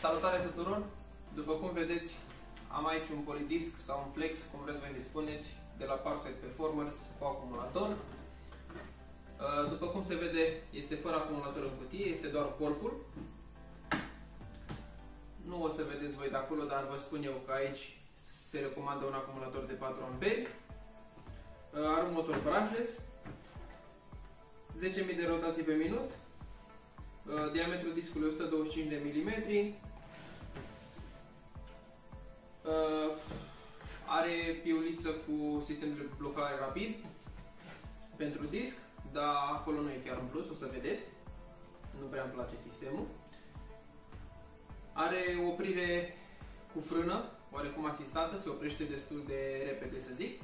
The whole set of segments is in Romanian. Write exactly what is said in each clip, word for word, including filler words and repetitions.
Salutare tuturor! După cum vedeți, am aici un polydisc sau un flex, cum vreți voi să spuneți, de la Powerside Performers cu acumulator. După cum se vede, este fără acumulator în cutie, este doar golful. Nu o să vedeți voi de acolo, dar vă spun eu că aici se recomandă un acumulator de patru amperi. Are un motor brushless, zece mii de rotații pe minut. Diametrul discului o sută douăzeci și cinci de milimetri. Are piuliță cu sistem de blocare rapid pentru disc, dar acolo nu e chiar un plus, o să vedeți. Nu prea îmi place sistemul. Are oprire cu frână, oarecum asistată, se oprește destul de repede, să zic.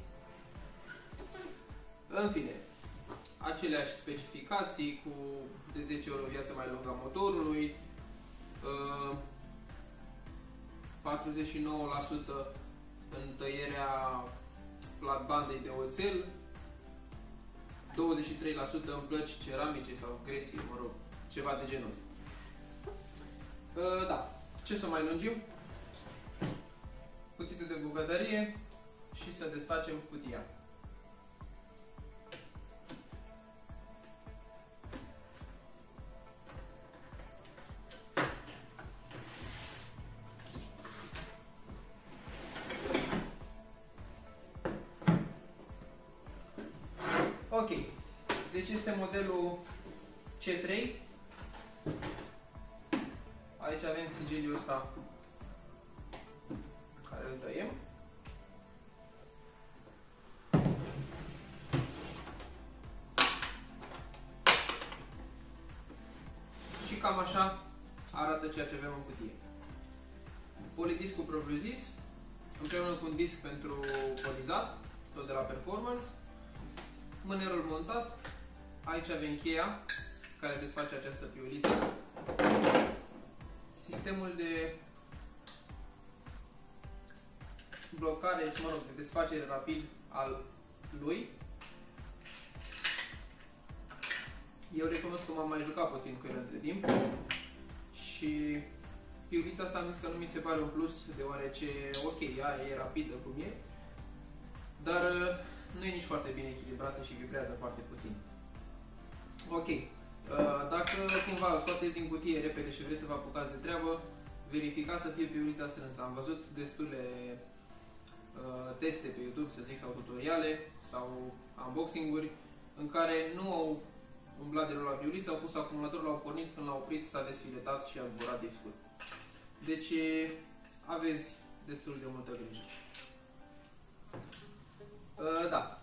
În fine, aceleași specificații cu de zece ori o viață mai lungă a motorului, patruzeci și nouă la sută în tăierea platbandei de oțel, douăzeci și trei la sută în plăci ceramice sau gresii, mă rog, ceva de genul ăsta. Da, ce să mai lungim? Cuțitul de bucătărie și să desfacem cutia. Ok, deci este modelul C trei. Aici avem sigiliul ăsta care îl tăiem. Și cam așa arată ceea ce avem în cutie. Polydiscul propriu-zis, împreună cu un disc pentru polizat, tot de la Performers. Mânerul montat, aici avem cheia care desface această piuliță. Sistemul de blocare, mă rog, de desfacere rapid al lui. Eu recunosc că m-am mai jucat puțin cu el între timp și piulița asta am zis că nu mi se pare un plus, deoarece, ok, ea e rapidă cum e, dar nu e nici foarte bine echilibrată și vibrează foarte puțin. Ok, dacă cumva o scoateți din cutie repede și vreți să vă apucați de treabă, verificați să fie piulița strânsă. Am văzut destule teste pe YouTube, să zic, sau tutoriale sau unboxing-uri în care nu au umblat de la piuliță, au pus acumulatorul, l-au pornit, când l-au oprit s-a desfiletat și a zburat discul. Deci aveți destul de multă grijă. Uh, da.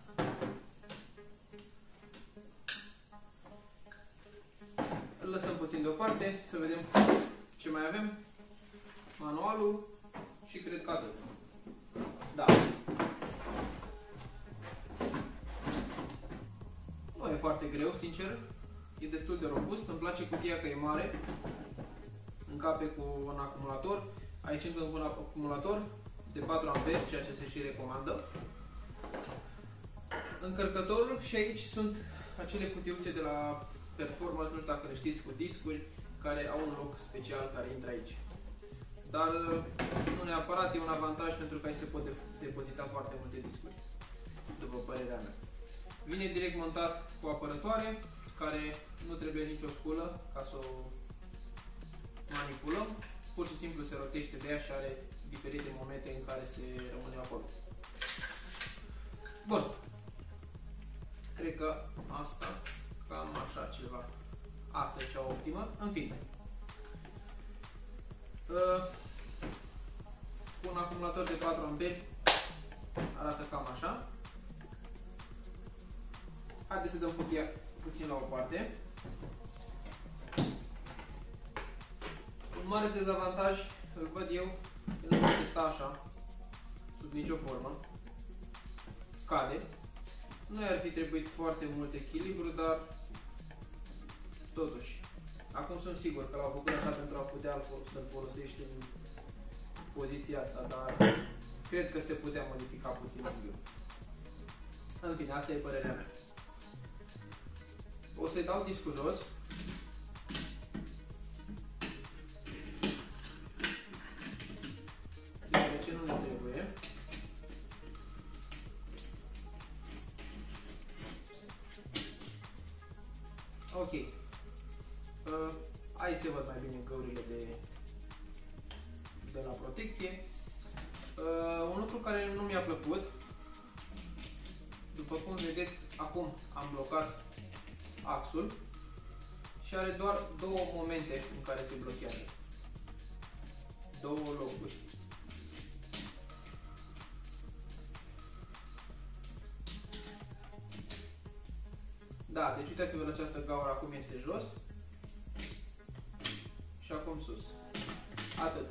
Îl lăsăm puțin deoparte să vedem ce mai avem. Manualul și cred că atât. Da. Nu e foarte greu, sincer. E destul de robust. Îmi place cutia că e mare. Încape cu un acumulator. Aici încă un acumulator de patru amperi, ceea ce se și recomandă. Încărcătorul și aici sunt acele cutiuțe de la Performance, nu știu dacă le știți, cu discuri care au un loc special care intră aici. Dar nu neapărat, e un avantaj pentru că aici se pot depozita foarte multe discuri, după părerea mea. Vine direct montat cu apărătoare, care nu trebuie nicio sculă ca să o manipulăm. Pur și simplu se rotește de ea și are diferite momente în care se rămâne acolo. Bun. Cred că asta, cam așa ceva. Asta e cea optimă. În fine. Uh, cu un acumulator de patru amperi arată cam așa. Haideți să dăm cutia puțin la o parte. Un mare dezavantaj îl văd eu, că nu poate sta așa, sub nicio formă. Cade. Nu ar fi trebuit foarte mult echilibru, dar totuși. Acum sunt sigur că l-au făcut așa pentru a putea să-l folosești în poziția asta, dar cred că se putea modifica puțin unghiul. În fine, asta e părerea mea. O să-i dau discul jos. bine găurile de, de la protecție. Uh, un lucru care nu mi-a plăcut, după cum vedeți, acum am blocat axul și are doar două momente în care se blochează. Două locuri. Da, deci uitați-vă la această gaură, acum este jos și acum sus. Atât.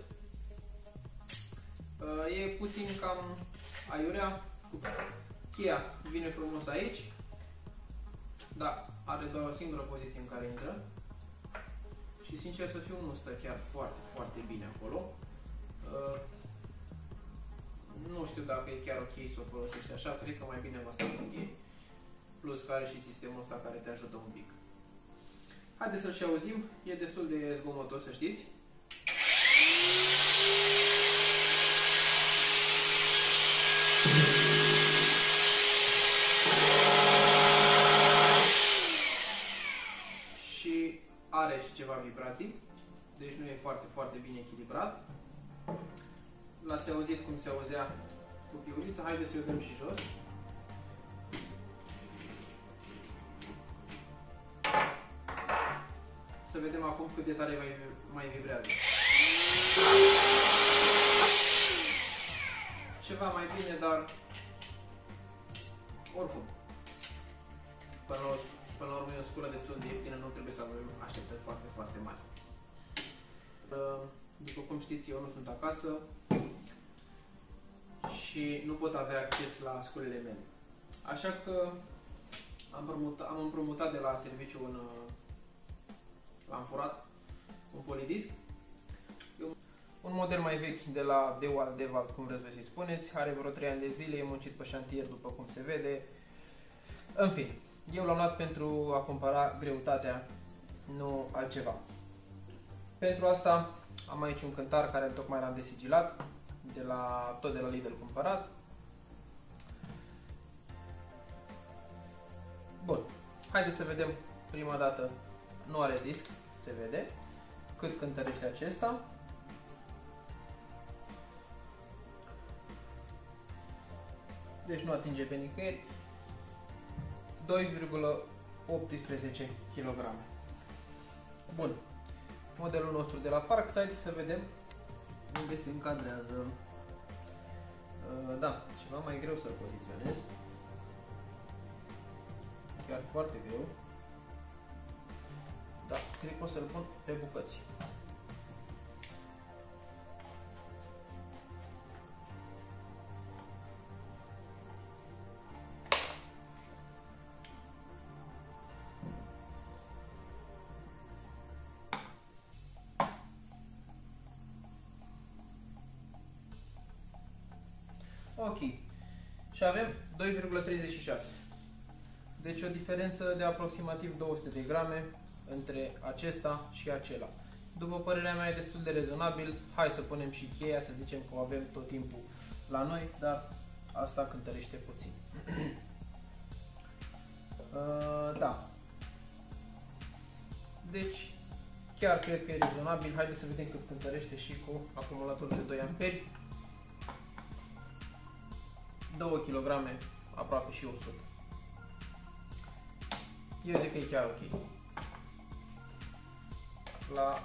E puțin cam aiurea. Cheia vine frumos aici. Da, are doar o singură poziție în care intră. Și sincer să fiu, nu stă chiar foarte, foarte bine acolo. Nu știu dacă e chiar ok să o folosești așa, cred că mai bine va sta cu cheie. Plus că are și sistemul ăsta care te ajută un pic. Haideți să-l și auzim, e destul de zgomotos, să știți. Și are și ceva vibrații, deci nu e foarte, foarte bine echilibrat. L-ați auzit cum se auzea cu piulița, haideți să-i dăm și jos. Să vedem acum cât de tare mai, mai vibrează. Ceva mai bine, dar oricum. Până la, până la urmă e o sculă destul de ieftină, nu trebuie să avem așteptări foarte, foarte mari. După cum știți, eu nu sunt acasă și nu pot avea acces la sculele mele. Așa că am împrumutat, am împrumutat de la serviciu un l-am furat, un polidisc. Un model mai vechi de la Dewalt, Dewalt, cum vreți să-i spuneți, are vreo trei ani de zile, e muncit pe șantier după cum se vede. În fine, eu l-am luat pentru a compara greutatea, nu altceva. Pentru asta am aici un cântar care tocmai l-am desigilat, de la, tot de la Lidl cumpărat. Bun, haideți să vedem prima dată. Nu are disc, se vede cât cântărește acesta. Deci nu atinge pe nicăieri. doi virgulă optsprezece kilograme. Bun. Modelul nostru de la Parkside, să vedem unde se încadrează. Da, ceva mai greu să-l poziționez. Chiar foarte greu. Da, cred că o să-l pun pe bucăți. Ok. Și avem doi virgulă treizeci și șase. Deci o diferență de aproximativ două sute de grame între acesta și acela. După părerea mea e destul de rezonabil. Hai să punem și cheia, să zicem că o avem tot timpul la noi, dar asta cântărește puțin. uh, da. Deci chiar cred că e rezonabil. Haideți să vedem cât cântărește și cu acumulatorul de doi amperi. două kilograme, aproape și o sută. Eu zic că e chiar ok. La,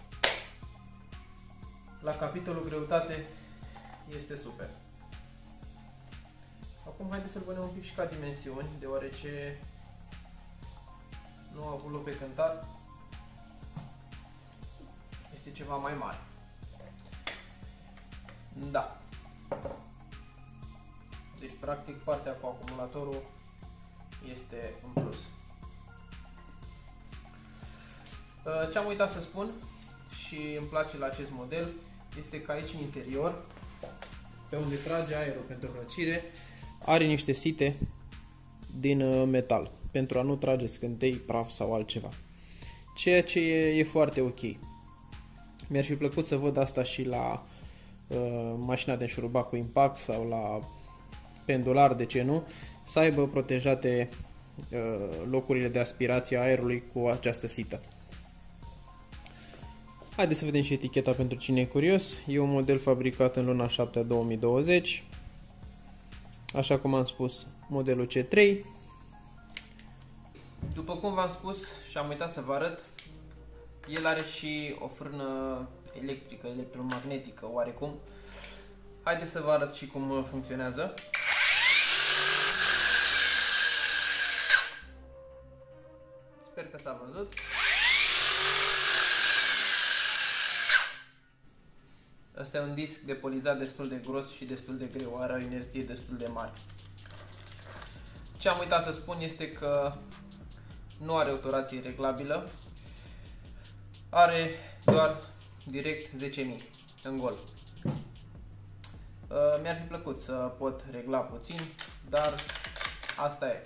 la capitolul greutate este super. Acum haideți să-l punem un pic și ca dimensiuni, deoarece nu a avut loc pe cântar. Este ceva mai mare. Da. Deci practic partea cu acumulatorul este în plus. Ce am uitat să spun și îmi place la acest model este că aici în interior, pe unde trage aerul pentru răcire, are niște site din metal pentru a nu trage scântei, praf sau altceva. Ceea ce e, e foarte ok. Mi-ar fi plăcut să văd asta și la uh, mașina de înșurubat cu impact sau la pendular, de ce nu, să aibă protejate uh, locurile de aspirație a aerului cu această sită. Haideți să vedem și eticheta pentru cine e curios. E un model fabricat în luna șapte a două mii douăzeci. Așa cum am spus, modelul C trei. După cum v-am spus și am uitat să vă arăt, el are și o frână electrică, electromagnetică oarecum. Haideți să vă arăt și cum funcționează. Sper că s-a văzut. Asta e un disc de polizat destul de gros și destul de greu, are o inerție destul de mare. Ce am uitat să spun este că nu are o turație reglabilă, are doar direct zece mii în gol. Mi-ar fi plăcut să pot regla puțin, dar asta e.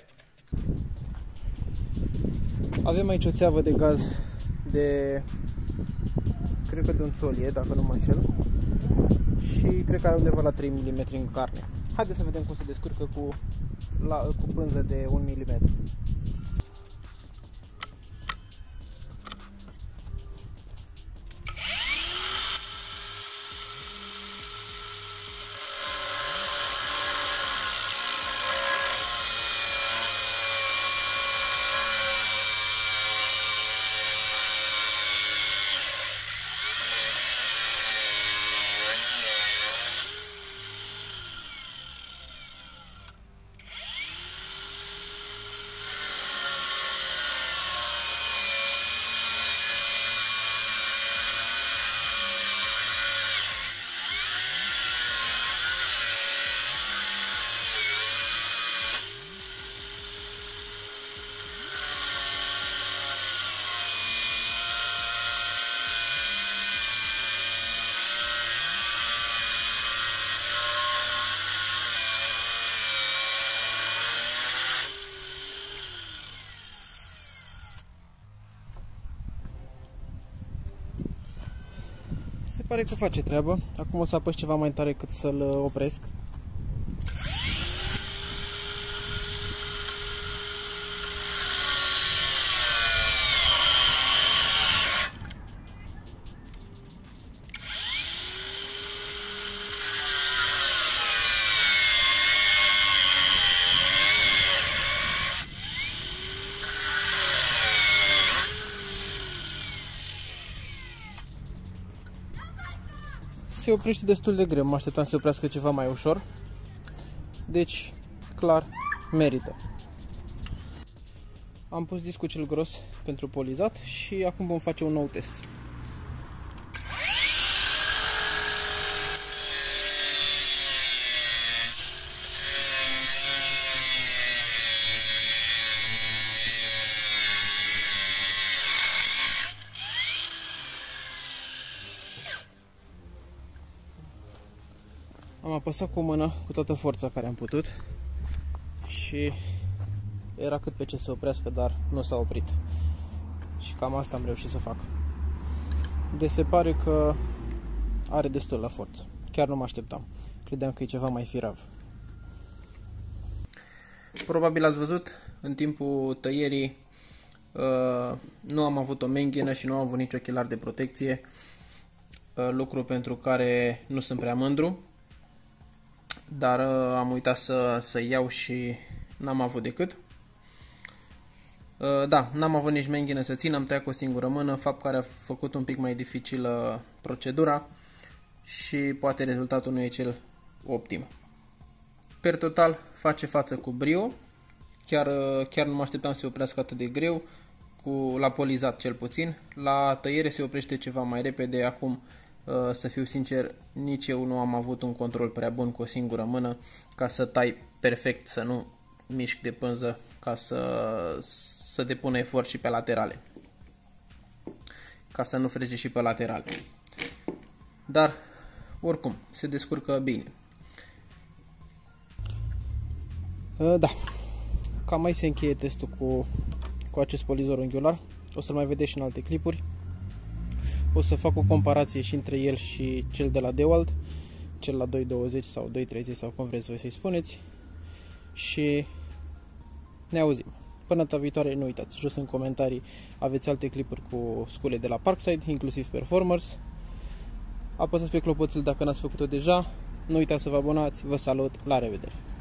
Avem aici o țeavă de gaz de, cred că de un țolie, dacă nu mă înșel, și cred că are undeva la trei milimetri în carne. Haideți să vedem cum se descurcă cu, la, cu pânză de un milimetru. Se pare că face treabă. Acum o să apăs ceva mai tare cât să-l opresc. Se oprește destul de greu, mă așteptam să se oprească ceva mai ușor. Deci, clar, merită. Am pus discul cel gros pentru polizat și acum vom face un nou test. Am apăsat cu mâna cu toată forța care am putut și era cât pe ce să oprească, dar nu s-a oprit. Și cam asta am reușit să fac. Deci se pare că are destul la forță. Chiar nu mă așteptam. Credeam că e ceva mai firav. Probabil ați văzut, în timpul tăierii uh, nu am avut o menghină și nu am avut nici ochelari de protecție. Uh, lucru pentru care nu sunt prea mândru. Dar uh, am uitat să, să iau și n-am avut decât. Uh, da, n-am avut nici menghină să țin, am tăiat cu o singură mână, fapt care a făcut un pic mai dificilă procedura și poate rezultatul nu e cel optim. Per total face față cu brio, chiar, uh, chiar nu mă așteptam să se oprească atât de greu, cu, la polizat cel puțin. La tăiere se oprește ceva mai repede. Acum, să fiu sincer, nici eu nu am avut un control prea bun cu o singură mână ca să tai perfect, să nu mișc de pânză, ca să, să depună efort și pe laterale, ca să nu frege și pe laterale. Dar, oricum, se descurcă bine. Da, cam mai se încheie testul cu, cu acest polizor unghiular. O să-l mai vedeți și în alte clipuri. O să fac o comparație și între el și cel de la DeWalt, cel la doi douăzeci sau doi treizeci sau cum vreți voi să-i spuneți. Și ne auzim. Până data viitoare, nu uitați, jos în comentarii aveți alte clipuri cu scule de la Parkside, inclusiv Performers. Apăsați pe clopoțel dacă n-ați făcut-o deja. Nu uitați să vă abonați. Vă salut, la revedere!